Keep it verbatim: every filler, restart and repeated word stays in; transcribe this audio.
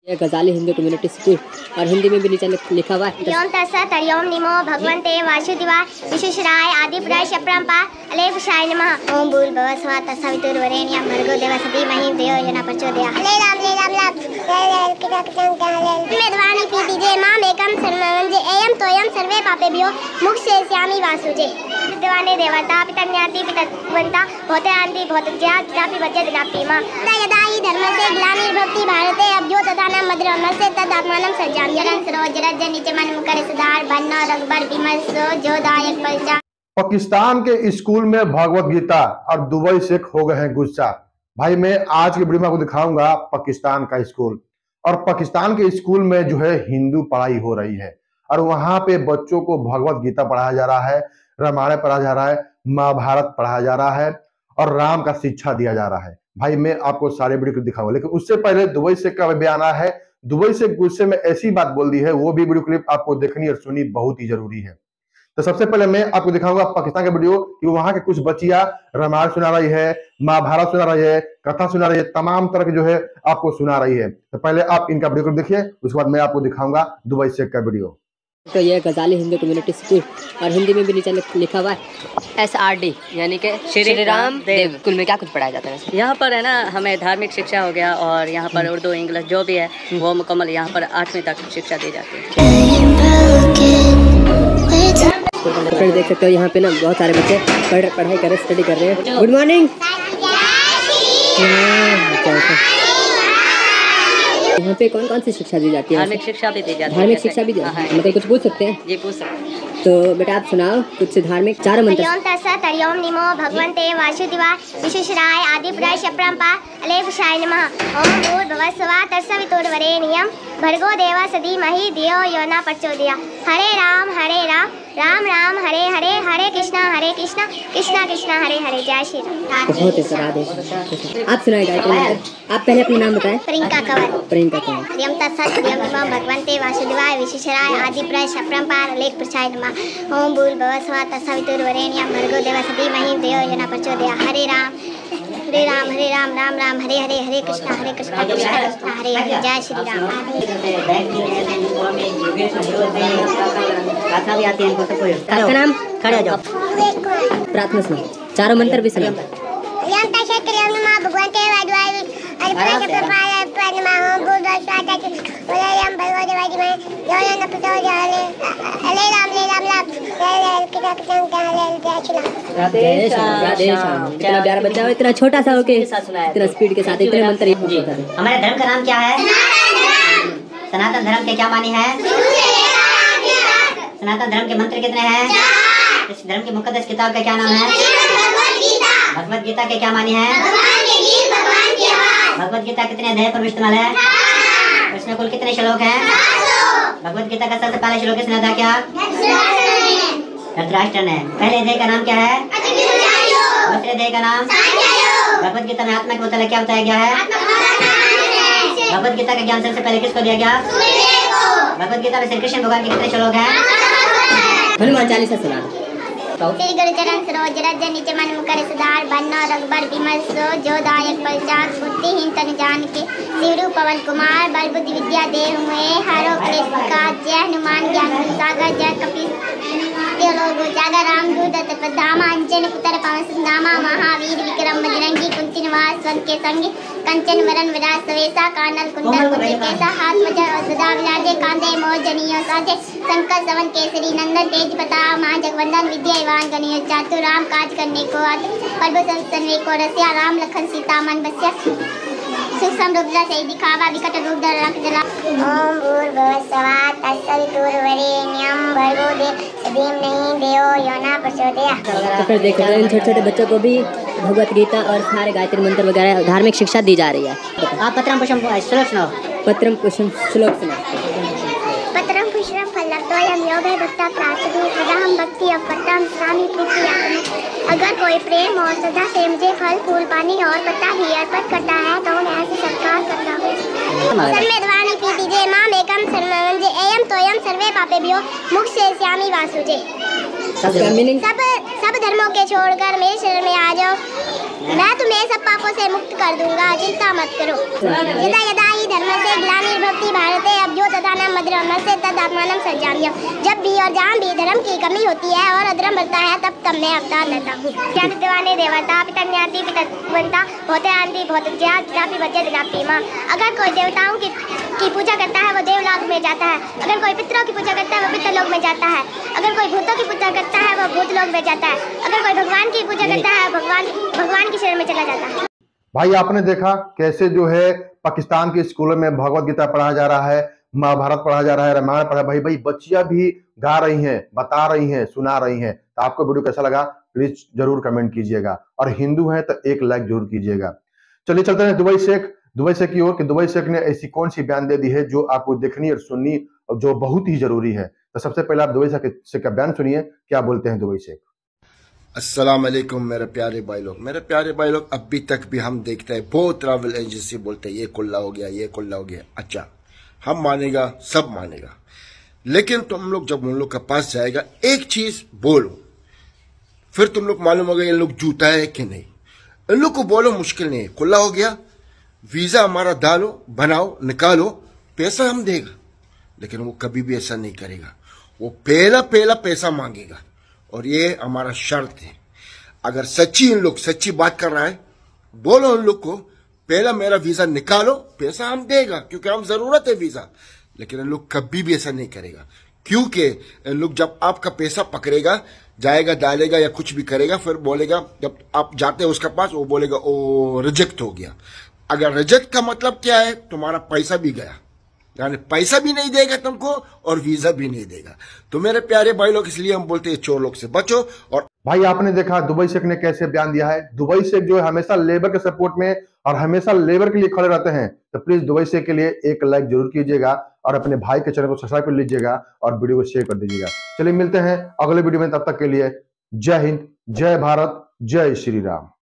ये गजाली Hindu community school और हिंदी में भी नीचे लिखा हुआ है ओम तत्सत् हरिओम निमो भगवन्ते वासुदेवाय विश्वेश्वराय आदिपुरुषाय परब्रह्मणे अलेपशाय नमः। ओम भूर्भुवः स्वः तत्सवितुर्वरेण्यं भर्गो देवस्य धीमहि धियो यो न प्रचोदयात्। हरे राम हरे राम मेदवाणी पीतिजे मामेकं शरणं एयं तोयं सर्वे पापेभ्यो मुक्षयिष्यामि वासुजे। विद्वाने देवता पितन्याति पितवन्ता भूतयान्ति भूतज्या तथापि वज्रदिनापि मां यदा हि धर्मस्य ग्लानिर्भवति भारते अभ्यो तदानीं मद्रमस्य तदात्मानं सज्जामि जरन् सरोजरज्ज नीचमन मुकर सुधार बन्नो रघुबर विमर्शो जोदायक पलचा। पाकिस्तान के स्कूल में भगवत गीता और दुबई शेख हो गए हैं गुस्सा। भाई मैं आज की वीडियो में आपको दिखाऊंगा पाकिस्तान का स्कूल, और पाकिस्तान के स्कूल में जो है हिंदू पढ़ाई हो रही है और वहां पे बच्चों को भगवत गीता पढ़ाया जा रहा है, रामायण पढ़ाया जा रहा है, महाभारत पढ़ाया जा रहा है और राम का शिक्षा दिया जा रहा है। भाई मैं आपको सारे वीडियो को दिखाऊंगा, लेकिन उससे पहले दुबई शेख का बयान आया है। दुबई से गुस्से में ऐसी बात बोल दी है, वो भी वीडियो क्लिप आपको देखनी और सुनी बहुत ही जरूरी है। तो सबसे पहले मैं आपको दिखाऊंगा पाकिस्तान का वीडियो कि वहां के कुछ बच्चियां रामायण सुना रही है, महाभारत सुना रही है, कथा सुना रही है, तमाम तरह की जो है आपको सुना रही है। तो पहले आप इनका वीडियो क्लिप देखिए, उसके बाद मैं आपको दिखाऊंगा दुबई शेख का वीडियो। तो ये गजाली हिंदू कम्युनिटी स्कूल और हिंदी में भी नीचे लिखा हुआ है एस आर डी यानी कि श्री राम देव स्कूल में क्या कुछ पढ़ाया जाता है? यहाँ पर है ना, हमें धार्मिक शिक्षा हो गया और यहाँ पर उर्दू इंग्लिश जो भी है वो मुकम्मल यहाँ पर आठवीं तक शिक्षा दी जाती है। फिर देख सकते हो यहाँ पे ना बहुत सारे बच्चे पढ़ पढ़ाई कर रहे स्टडी कर रहे हैं। Good morning. यहाँ पे कौन कौन सी शिक्षा दी जाती है? धार्मिक शिक्षा भी दी जाती है। धार्मिक शिक्षा भी दी जाती है, मतलब कुछ पूछ सकते हैं? जी पूछ सकते हैं। तो बेटा आप सुनाओ कुछ धार्मिक चारों मंत्र। ओम तत्सत् हरिओम निमो भगवन्ते वासुदेवाय विश्वेश्वराय आदिपुरुषाय परब्रह्मणे अलेपशाय नमः। ओम भूर्भुवः स्वः तत्सवितुर्वरेण्यं भर्गो देवस्य धीमहि धियो यो न प्रचोदयात्। हरे राम हरे राम राम राम हरे हरे हरे कृष्णा हरे कृष्णा कृष्णा कृष्णा हरे हरे। जय श्री राम। बहुत है सर आदेश। आप सुनाए गायत्री मंत्र। आप पहले अपना नाम बताएं। प्रियंका कंवर। प्रियंका कंवर। ओम तत्सत् हरिओम निमो भगवन्ते वासुदेवाय विश्वेश्वराय आदिपुरुषाय परब्रह्मणे अलेपशाय नमः। ओम भूर्भुवः स्वः तत्सवितुर्वरेण्यं भर्गो देवस्य धीमहि धियो यो न प्रचोदयात्। हरे राम हरे राम हरे राम राम राम हरे हरे हरे कृष्णा हरे कृष्णा कृष्णा कृष्णा हरे हरे। जय श्री राम। आपका नाम? खड़े हो जाओ। प्रार्थना सुनो, चारों मंत्र भी सुनो। इतना प्यारा बच्चा हो, इतना छोटा सा होके इतना स्पीड के साथ इतने मंत्र। हमारे धर्म का नाम क्या है? सनातन धर्म के क्या मानी है? सनातन धर्म के मंत्र कितने हैं? इस धर्म की मुकद्दस किताब का क्या नाम है? भगवत गीता के क्या मानी है? भगवत गीता कितने अध्याय पर इस्तेमाल है? इसमें कुल कितने श्लोक हैं? भगवत गीता का सबसे पहला श्लोक किसने अदा किया? धृतराष्ट्र ने। पहले अध्याय का नाम क्या है? दूसरे अध्याय का नाम? भगवत गीता में आत्मा के मुताबिक क्या बताया गया है? भगवत गीता का ज्ञान सबसे पहले किसको दिया गया? भगवत गीता में श्री कृष्ण भगवान के कितने श्लोक हैं? हनुमान चालीसा सुना दो। श्री गुरु चरण सरोज रज नीचमन मुकर सुधार बन्नो रघुबर विमर्शो जोदायक पलचार बुद्धिहीन तन जान के शिवरू पवन कुमार बल बुद्धि विद्या देव मुए हरो क्लेश का जय हनुमान ज्ञान सागर जय कपि लोगो जागर राम दूत तत्पधामा अंजन पुत्र पवन सुदामा महावीर विक्रम बजरंगी कुंती निवास वन के संग कंचन वरन विराज सवेसा कानल कुंडल कुंडल केसा हाथ वज्र और सदा विराजे कांधे मोर जनियो साजे शंकर सवन केसरी नंदन तेज प्रताप महा जगवंदन विद्यावान गणिय चातुर राम काज करने को आतुर प्रभु संसने को रस्या राम लखन सीता मन बस्या सुख समृद्ध से दिखावा विकट रूप धर रख जला। ओम भूर्भुवः स्वः तत्सवितुर्वरेण्यं भर्गो देवस्य धीमहि धियो यो न प्रचोदयात्। तो फिर देखो इन छोटे छोटे बच्चों को भी भगवत गीता और सारे गायत्री मंत्र वगैरह धार्मिक शिक्षा दी जा रही है। आप पत्रम पुष्पम श्लोक सुनाओ। पत्रम पुष्पम श्लोक सुनाओ। पत्रम पुष्पम फलतोयम यो मे भक्ता प्रार्थना सदाहं भक्ति अपरम स्वामी प्रीति। अगर कोई प्रेम और श्रद्धा से मुझे फल फूल पानी और पत्ता भी अर्पित करता है तो उन्हें ऐसे सत्कार करता हूँ। सर्वेद्वाणी पीतिजे मामेकं शरणं एयं तोयं सर्वे पापेभ्यो मुक्षयिष्यामि वासुजे। सब सब धर्मों के छोड़कर मेरे शरण में आ जाओ, मैं तुम्हें सब पापों से मुक्त कर दूंगा, चिंता मत करो। यदा यदा ही धर्म से ग्लानिर्भवति मस्जिद दामानम सजामिया। जब भी और जहाँ भी धर्म की कमी होती है और अधर्म बढ़ता है तब तब मैं अवतार लेता हूँ। क्या देवाने देवता पिता ज्ञाति पिता बनता होते आंधी बहुत जापी बच्चे दिलापी माँ। अगर कोई देवताओं की की पूजा करता है वो देवलोक में जाता है। अगर कोई पितरों की पूजा करता है वो पितरलोक में जाता है। अगर कोई भूतों की पूजा करता है वो भूतलोक में जाता है। अगर कोई भगवान की पूजा करता है भगवान भगवान की शरण में चला जाता है। भाई आपने देखा कैसे जो है पाकिस्तान के स्कूलों में भगवत गीता पढ़ाया जा रहा है, महाभारत पढ़ाया जा रहा है, रामायण पढ़ा। भाई भाई बच्चियां भी गा रही हैं, बता रही हैं, सुना रही हैं। तो आपको वीडियो कैसा लगा प्लीज जरूर कमेंट कीजिएगा, और हिंदू है तो एक लाइक जरूर कीजिएगा। चलिए चलते हैं दुबई शेख दुबई शेख की ओर कि दुबई शेख ने ऐसी कौन सी बयान दे दी है जो आपको देखनी और सुननी और जो बहुत ही जरूरी है। तो सबसे पहले आप दुबई शेख का बयान सुनिए, क्या बोलते हैं दुबई शेख। अस्सलाम वालेकुम मेरे प्यारे भाई लोग, मेरे प्यारे भाई लोग, अभी तक भी हम देखते हैं बहुत ट्रैवल एजेंसी बोलते हैं ये कुल्ला हो गया, ये कुल्ला हो गया। अच्छा, हम मानेगा, सब मानेगा, लेकिन तुम लोग जब उन लोग के पास जाएगा एक चीज बोलो, फिर तुम लोग मालूम होगा ये लोग जूता है कि नहीं। इन लोग को बोलो मुश्किल नहीं है, कुल्ला हो गया, वीजा हमारा डालो, बनाओ, निकालो, पैसा हम देगा। लेकिन वो कभी भी ऐसा नहीं करेगा, वो पहला पहला पैसा मांगेगा, और ये हमारा शर्त है। अगर सच्ची इन लोग सच्ची बात कर रहा है, बोलो इन लोग को पहला मेरा वीजा निकालो, पैसा हम देगा, क्योंकि हम जरूरत है वीजा। लेकिन इन लोग कभी भी ऐसा नहीं करेगा, क्योंकि इन लोग जब आपका पैसा पकड़ेगा, जाएगा, डालेगा या कुछ भी करेगा, फिर बोलेगा, जब आप जाते हो उसके पास, वो बोलेगा ओ रिजेक्ट हो गया। अगर रिजेक्ट का मतलब क्या है, तुम्हारा पैसा भी गया, यानी पैसा भी नहीं देगा तुमको और वीजा भी नहीं देगा। तो मेरे प्यारे भाई लोग, इसलिए हम बोलते हैं चोर लोग से बचो। और भाई आपने देखा दुबई शेख ने कैसे बयान दिया है। दुबई शेख जो है हमेशा लेबर के सपोर्ट में और हमेशा लेबर के लिए खड़े रहते हैं। तो प्लीज दुबई शेख के लिए एक लाइक जरूर कीजिएगा और अपने भाई के चैनल को सब्सक्राइब कर लीजिएगा और वीडियो को शेयर कर दीजिएगा। चलिए मिलते हैं अगले वीडियो में, तब तक के लिए जय हिंद, जय भारत, जय श्री राम।